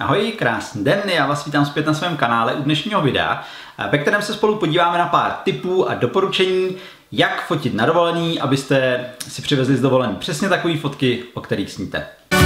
Ahoj, krásný den, já vás vítám zpět na svém kanále u dnešního videa, ve kterém se spolu podíváme na pár tipů a doporučení, jak fotit na dovolený, abyste si přivezli z dovolený přesně takové fotky, o kterých sníte.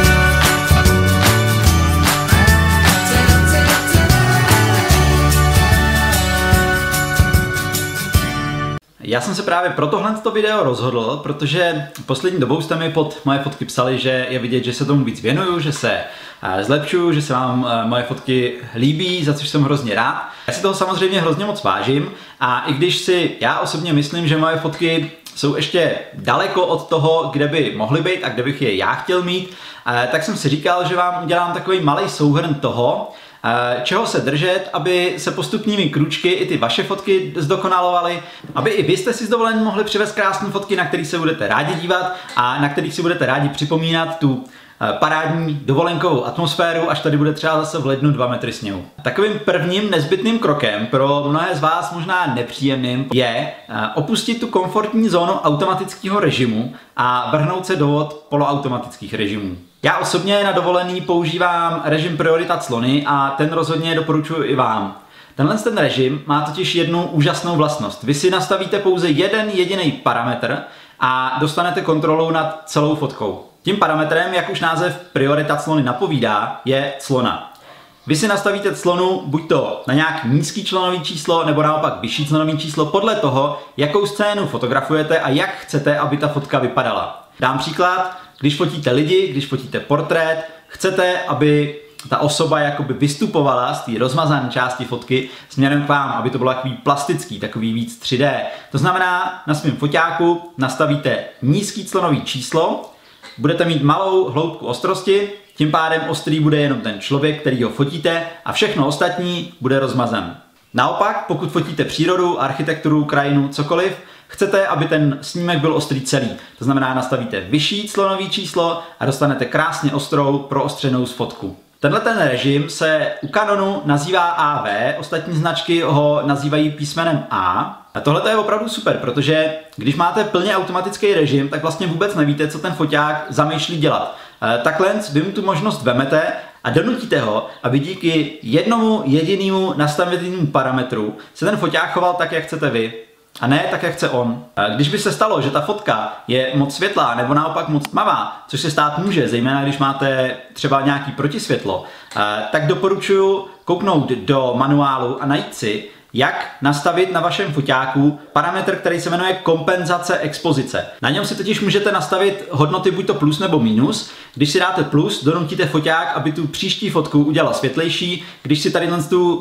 Já jsem se právě pro tohleto video rozhodl, protože poslední dobou jste mi pod moje fotky psali, že je vidět, že se tomu víc věnuju, že se zlepšuju, že se vám moje fotky líbí, za což jsem hrozně rád. Já si toho samozřejmě hrozně moc vážím a i když si já osobně myslím, že moje fotky jsou ještě daleko od toho, kde by mohly být a kde bych je já chtěl mít, tak jsem si říkal, že vám udělám takový malý souhrn toho, čeho se držet, aby se postupnými krůčky i ty vaše fotky zdokonalovaly, aby i vy jste si z dovolení mohli přivést krásné fotky, na které se budete rádi dívat a na kterých si budete rádi připomínat tu parádní dovolenkovou atmosféru, až tady bude třeba zase v lednu 2 metry sněhu. Takovým prvním nezbytným krokem, pro mnohé z vás možná nepříjemným, je opustit tu komfortní zónu automatického režimu a vrhnout se do vod poloautomatických režimů. Já osobně na dovolený používám režim priorita clony a ten rozhodně doporučuji i vám. Tenhle ten režim má totiž jednu úžasnou vlastnost. Vy si nastavíte pouze jeden jediný parametr a dostanete kontrolu nad celou fotkou. Tím parametrem, jak už název priorita clony napovídá, je clona. Vy si nastavíte clonu buď to na nějak nízký clonový číslo, nebo naopak vyšší clonový číslo podle toho, jakou scénu fotografujete a jak chcete, aby ta fotka vypadala. Dám příklad, když fotíte lidi, když fotíte portrét, chcete, aby ta osoba jakoby vystupovala z té rozmazané části fotky směrem k vám, aby to bylo takový plastický, takový víc 3D. To znamená, na svém foťáku nastavíte nízký clonový číslo, budete mít malou hloubku ostrosti, tím pádem ostrý bude jenom ten člověk, který ho fotíte a všechno ostatní bude rozmazan. Naopak, pokud fotíte přírodu, architekturu, krajinu, cokoliv, chcete, aby ten snímek byl ostrý celý. To znamená, nastavíte vyšší clonový číslo a dostanete krásně ostrou, proostřenou fotku. Tenhle ten režim se u Canonu nazývá AV, ostatní značky ho nazývají písmenem A. A tohle je opravdu super, protože když máte plně automatický režim, tak vlastně vůbec nevíte, co ten foťák zamýšlí dělat. Takhle vy mu tu možnost vemete a donutíte ho, aby díky jednomu jedinému nastavenému parametru se ten foťák choval tak, jak chcete vy. A ne tak, jak chce on. Když by se stalo, že ta fotka je moc světlá nebo naopak moc tmavá, což se stát může, zejména když máte třeba nějaký protisvětlo, tak doporučuji kouknout do manuálu a najít si, jak nastavit na vašem foťáku parametr, který se jmenuje kompenzace expozice. Na něm si totiž můžete nastavit hodnoty buď to plus nebo minus. Když si dáte plus, donutíte foťák, aby tu příští fotku udělal světlejší. Když si tady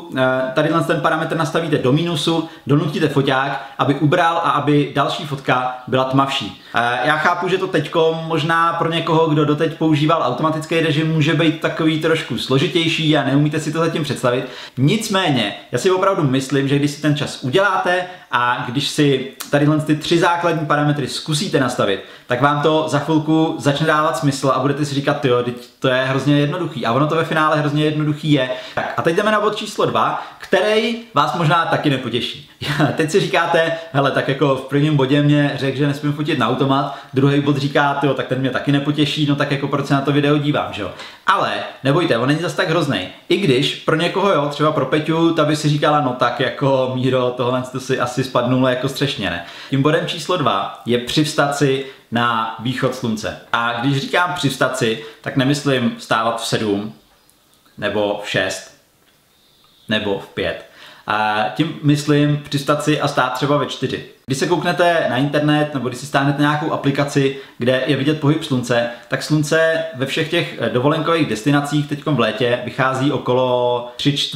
ten parametr nastavíte do minusu, donutíte foťák, aby ubral a aby další fotka byla tmavší. Já chápu, že to teďko možná pro někoho, kdo doteď používal automatický režim, může být takový trošku složitější a neumíte si to zatím představit. Nicméně, já si opravdu myslím, že když si ten čas uděláte a když si tadyhle ty 3 základní parametry zkusíte nastavit, tak vám to za chvilku začne dávat smysl a budete si říkat, jo, to je hrozně jednoduchý. A ono to ve finále hrozně jednoduchý je. Tak a teď jdeme na bod číslo 2, který vás možná taky nepotěší. Teď si říkáte, hele, tak jako v prvním bodě mě řekl, že nesmím fotit na automat, druhý bod říká, jo, tak ten mě taky nepotěší, no tak jako proč se na to video dívám, že jo. Ale nebojte, on není zas tak hroznej. I když pro někoho, jo, třeba pro Peťu, ta by si říkala, no tak jako Míro, tohle to si asi spadnulo jako střešně, ne. Tím bodem číslo 2 je přivstat si na východ slunce. A když říkám přivstat si, tak nemyslím vstávat v 7, nebo v 6, nebo v 5. A tím myslím přistat si a stát třeba ve 4. Když se kouknete na internet nebo když si stáhnete nějakou aplikaci, kde je vidět pohyb slunce, tak slunce ve všech těch dovolenkových destinacích teď v létě vychází okolo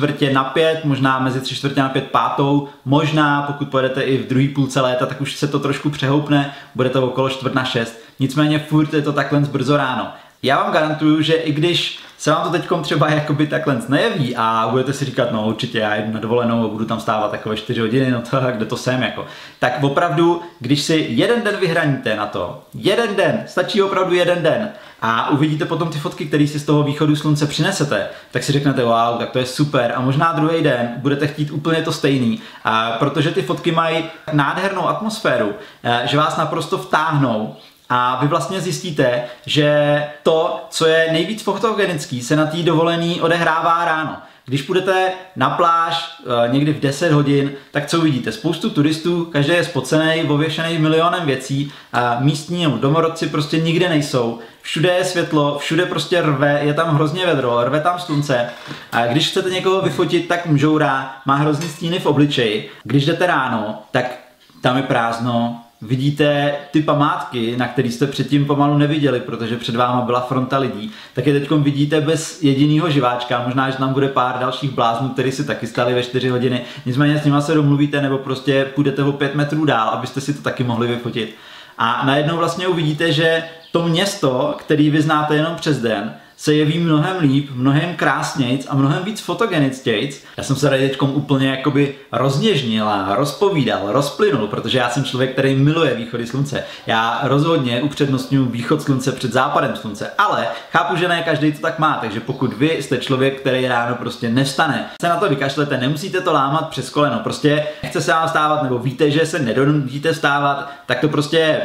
3/4 možná mezi 3/4 5, možná pokud pojedete i v druhé půlce léta, tak už se to trošku přehoupne, bude to okolo 5:45. Nicméně furt je to takhle brzo ráno. Já vám garantuju, že i když se vám to teďkom třeba jakoby takhle nejeví a budete si říkat, no určitě já jdu na dovolenou a budu tam stávat takové 4 hodiny, no to kde to jsem jako. Tak opravdu, když si jeden den vyhraníte na to, jeden den, stačí opravdu jeden den a uvidíte potom ty fotky, které si z toho východu slunce přinesete, tak si řeknete, wow, tak to je super a možná druhý den budete chtít úplně to stejný, protože ty fotky mají nádhernou atmosféru, že vás naprosto vtáhnou a vy vlastně zjistíte, že to, co je nejvíc fotogenický, se na té dovolený odehrává ráno. Když půjdete na pláž někdy v 10 hodin, tak co uvidíte? Spoustu turistů, každý je spocený, ověšený milionem věcí a místní domorodci prostě nikde nejsou. Všude je světlo, všude prostě rve, je tam hrozně vedro, rve tam slunce. A když chcete někoho vyfotit, tak mžourá, má hrozný stíny v obličeji. Když jdete ráno, tak tam je prázdno. Vidíte ty památky, na které jste předtím pomalu neviděli, protože před váma byla fronta lidí, tak je teď vidíte bez jediného živáčka, možná, že tam bude pár dalších bláznů, kteří si taky stali ve 4 hodiny, nicméně s nimi se domluvíte nebo prostě půjdete o 5 metrů dál, abyste si to taky mohli vyfotit. A najednou vlastně uvidíte, že to město, který vy znáte jenom přes den, se jeví mnohem líp, mnohem krásnějc a mnohem víc fotogenictějc. Já jsem se tady teďkom úplně jakoby rozněžnil a rozpovídal, rozplynul, protože já jsem člověk, který miluje východy slunce. Já rozhodně upřednostňuji východ slunce před západem slunce, ale chápu, že ne každý to tak má, takže pokud vy jste člověk, který ráno prostě nevstane, se na to vykašlete, nemusíte to lámat přes koleno, prostě nechce se vám vstávat, nebo víte, že se nedonutíte vstávat, tak to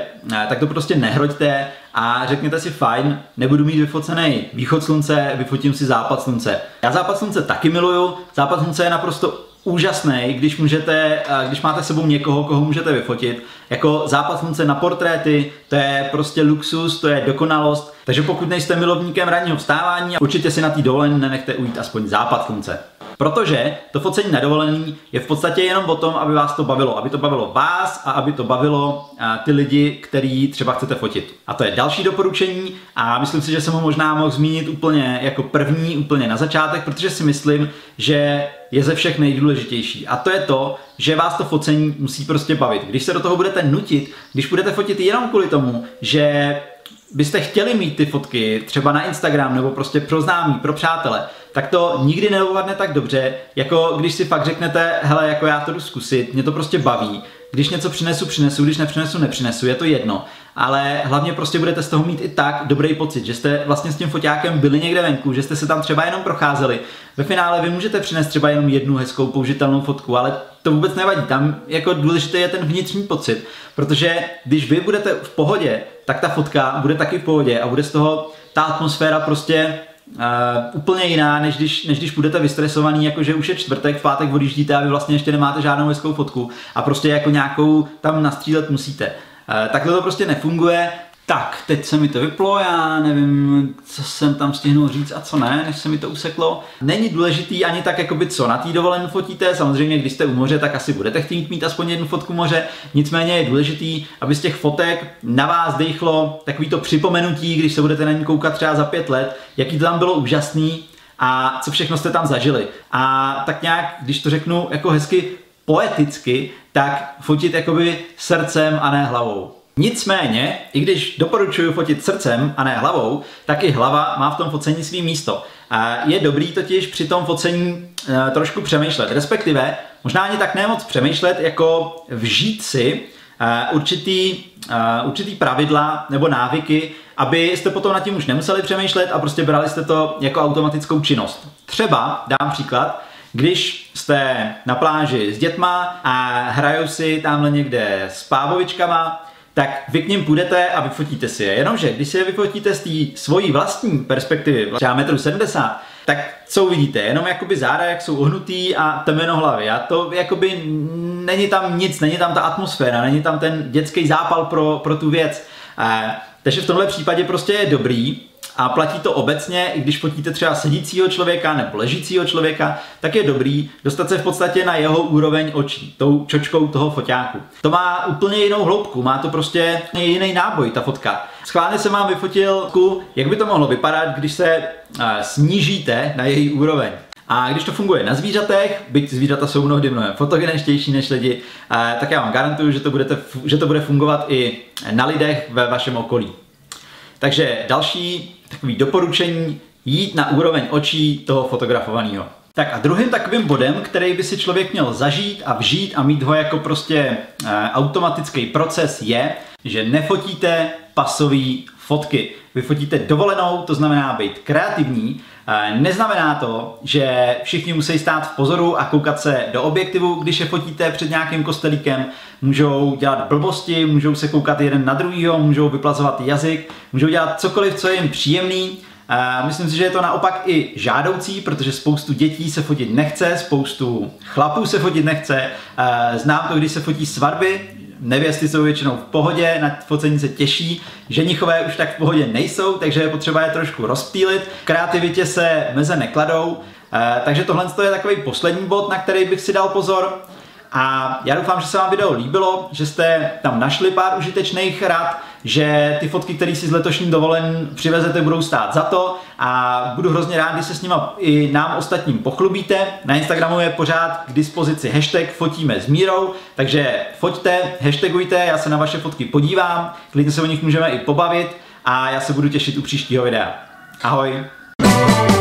prostě nehroďte a řekněte si fajn, nebudu mít vyfocený východ slunce, vyfotím si západ slunce. Já západ slunce taky miluju, západ slunce je naprosto úžasný, když máte s sebou někoho, koho můžete vyfotit. Jako západ slunce na portréty, to je prostě luxus, to je dokonalost. Takže pokud nejste milovníkem ranního vstávání, určitě si na té dovolené nenechte ujít aspoň západ slunce. Protože to focení na dovolený je v podstatě jenom o tom, aby vás to bavilo. Aby to bavilo vás a aby to bavilo ty lidi, který třeba chcete fotit. A to je další doporučení a myslím si, že jsem ho možná mohl zmínit úplně jako první, úplně na začátek, protože si myslím, že je ze všech nejdůležitější. A to je to, že vás to focení musí prostě bavit. Když se do toho budete nutit, když budete fotit jenom kvůli tomu, že byste chtěli mít ty fotky třeba na Instagram nebo prostě pro známí, pro přátele, tak to nikdy nedopadne tak dobře, jako když si fakt řeknete, hele, jako já to jdu zkusit, mě to prostě baví, když něco přinesu, když nepřinesu, je to jedno. Ale hlavně prostě budete z toho mít i tak dobrý pocit, že jste vlastně s tím foťákem byli někde venku, že jste se tam třeba jenom procházeli. Ve finále vy můžete přinést třeba jenom jednu hezkou použitelnou fotku, ale to vůbec nevadí, tam jako důležité je ten vnitřní pocit, protože když vy budete v pohodě, tak ta fotka bude taky v pohodě a bude z toho ta atmosféra prostě úplně jiná, než když budete vystresovaný, jakože už je čtvrtek, v pátek odjíždíte a vy vlastně ještě nemáte žádnou hezkou fotku a prostě jako nějakou tam nastřílet musíte. Takhle to prostě nefunguje. Tak, teď se mi to vyplo, já nevím, co jsem tam stihnul říct a co ne, než se mi to useklo. Není důležitý ani tak, jakoby co na té dovolené fotíte, samozřejmě když jste u moře, tak asi budete chtít mít aspoň jednu fotku moře, nicméně je důležitý, aby z těch fotek na vás dejchlo takový to připomenutí, když se budete na ní koukat třeba za 5 let, jaký to tam bylo úžasný a co všechno jste tam zažili. A tak nějak, když to řeknu jako hezky poeticky, tak fotit jakoby srdcem a ne hlavou. Nicméně, i když doporučuji fotit srdcem a ne hlavou, tak i hlava má v tom focení svý místo. A je dobrý totiž při tom focení trošku přemýšlet, respektive možná ani tak nemoc přemýšlet, jako vžít si určitý pravidla nebo návyky, abyste potom nad tím už nemuseli přemýšlet a prostě brali jste to jako automatickou činnost. Třeba, dám příklad, když jste na pláži s dětma a hrajou si tamhle někde s pávovičkama, tak vy k nim půjdete a vyfotíte si je. Jenomže když si je vyfotíte z té svojí vlastní perspektivy, třeba 1,70 m, tak co uvidíte? Jenom jakoby záda, jak jsou ohnutý a temeno hlavy. A to jakoby není tam nic, není tam ta atmosféra, není tam ten dětský zápal pro tu věc. Takže v tomhle případě prostě je dobrý, a platí to obecně, i když fotíte třeba sedícího člověka nebo ležícího člověka, tak je dobrý dostat se v podstatě na jeho úroveň očí, tou čočkou toho foťáku. To má úplně jinou hloubku, má to prostě jiný náboj, ta fotka. Schválně jsem vám vyfotil, jak by to mohlo vypadat, když se snížíte na její úroveň. A když to funguje na zvířatech, byť zvířata jsou mnohdy mnohem fotogeničtější než lidi, tak já vám garantuju, že to bude fungovat i na lidech ve vašem okolí. Takže další takový doporučení, jít na úroveň očí toho fotografovaného. Tak a druhým takovým bodem, který by si člověk měl zažít a vžít a mít ho jako prostě automatický proces je, že nefotíte pasové fotky. Vy fotíte dovolenou, to znamená být kreativní. Neznamená to, že všichni musí stát v pozoru a koukat se do objektivu, když je fotíte před nějakým kostelíkem. Můžou dělat blbosti, můžou se koukat jeden na druhýho, můžou vyplazovat jazyk, můžou dělat cokoliv, co je jim příjemný. Myslím si, že je to naopak i žádoucí, protože spoustu dětí se fotit nechce, spoustu chlapů se fotit nechce. Znám to, když se fotí svatby, nevěsty jsou většinou v pohodě, na focení se těší, ženichové už tak v pohodě nejsou, takže je potřeba je trošku rozptýlit. Kreativitě se meze nekladou, takže tohle je takový poslední bod, na který bych si dal pozor. A já doufám, že se vám video líbilo, že jste tam našli pár užitečných rad, že ty fotky, které si z letošní dovolen přivezete, budou stát za to a budu hrozně rád, když se s nima i nám ostatním pochlubíte. Na Instagramu je pořád k dispozici hashtag fotíme s Mírou, takže foťte, hashtagujte, já se na vaše fotky podívám, klidně se o nich můžeme i pobavit a já se budu těšit u příštího videa. Ahoj!